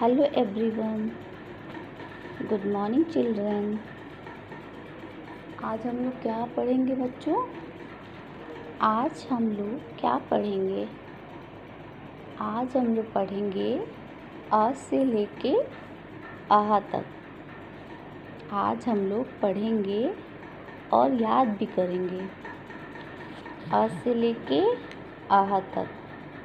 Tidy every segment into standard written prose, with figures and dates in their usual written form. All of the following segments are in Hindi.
Hello everyone, good morning children. आज हम लोग क्या पढ़ेंगे बच्चों? आज हम लोग क्या पढ़ेंगे? आज हम लोग पढ़ेंगे अ से लेके आहा तक। आज हम लोग पढ़ेंगे और याद भी करेंगे अ से लेके आहा तक।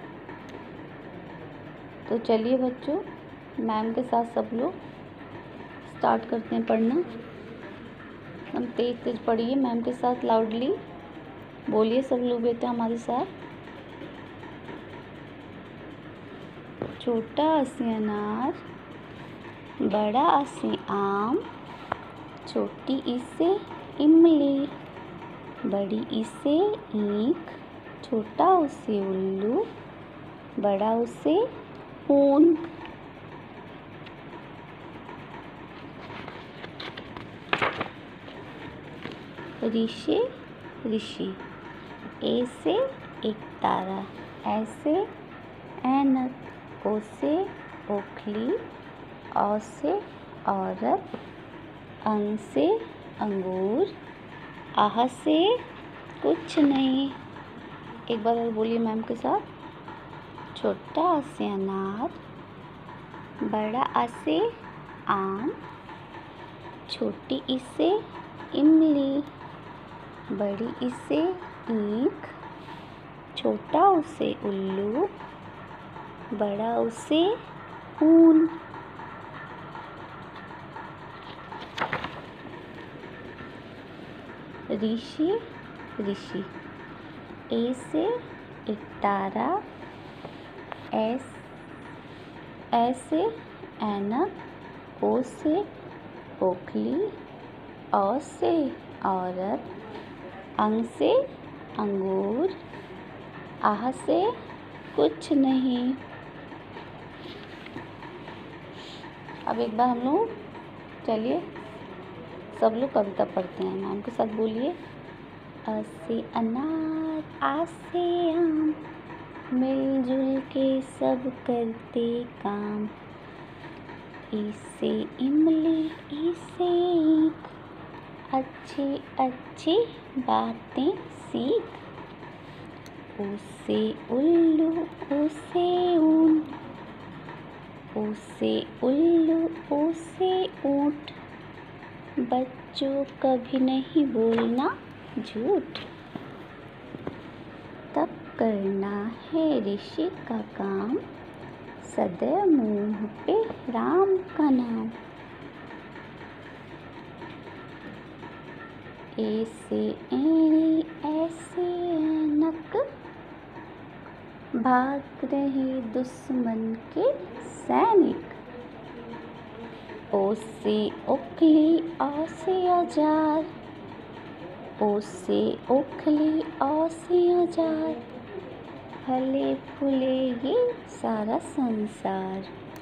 तो चलिए बच्चों, मैम के साथ सब लोग स्टार्ट करते हैं पढ़ना। हम तेज तेज पढ़िए मैम के साथ, लाउडली बोलिए सब लोग बेटा हमारे साथ। छोटा आ से अनार, बड़ा आ से आम, छोटी ई से इमली, बड़ी ई से ईंख, छोटा ऊ से उल्लू, बड़ा ऊ से ऊन। ऋषि ऋषि, ए से एक तारा, ऐसे ऐनक, ओ से ओखली, औ से औरत, अंग से अंगूर, आह से कुछ नहीं। एक बार और बोलिए मैम के साथ। छोटा आ से अनार, बड़ा आ से आम, छोटी ई से इमली, बड़ी ई से ईंख, छोटा ऊ से उल्लू, बड़ा ऊ से ऊन। ऋषि ऋषि, ए से एक तारा, ऐसे ऐनक, ओ से ओखली, औ से औरत, अंग से अंगूर, आह से कुछ नहीं। अब एक बार हम लोग चलिए सब लोग कविता पढ़ते हैं। मैम के साथ बोलिए। अ से अनार, आ से आम, मिलजुल के सब करते काम, ई से इमली, ई से ईंख, अच्छी अच्छी बातें सीख, ऊ से उल्लू, ऊ से ऊन, ऊ से उल्लू, ऊ से ऊंट, बच्चों कभी नहीं बोलना झूठ, तब करना है ऋषि का काम, सदैव मुँह पे राम का नाम। ए से एड़ी, ऐसे ऐनक, भाग रहे दुश्मन के सैनिक, ओ से ओखली, औ से औजार, ओ से ओखली, औ से औजार, फले फूले ये सारा संसार,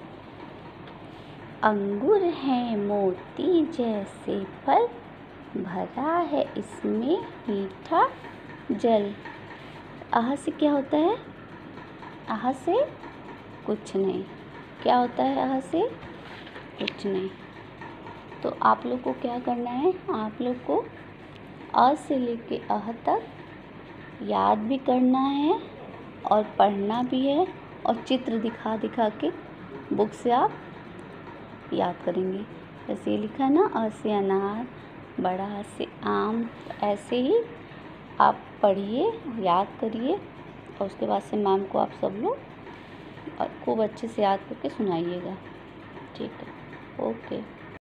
अंगूर है मोती जैसे फल, भरा है इसमें मीठा जल। आह से क्या होता है? आह से कुछ नहीं। क्या होता है आह से? कुछ नहीं। तो आप लोग को क्या करना है? आप लोग को अ से लेके आह तक याद भी करना है और पढ़ना भी है, और चित्र दिखा दिखा के बुक से आप याद करेंगे। जैसे ये लिखा है ना, अ से अनार, बड़ा आ से आम, ऐसे ही आप पढ़िए, याद करिए, और उसके बाद से मैम को आप सब लोग खूब अच्छे से याद करके सुनाइएगा। ठीक है, ओके।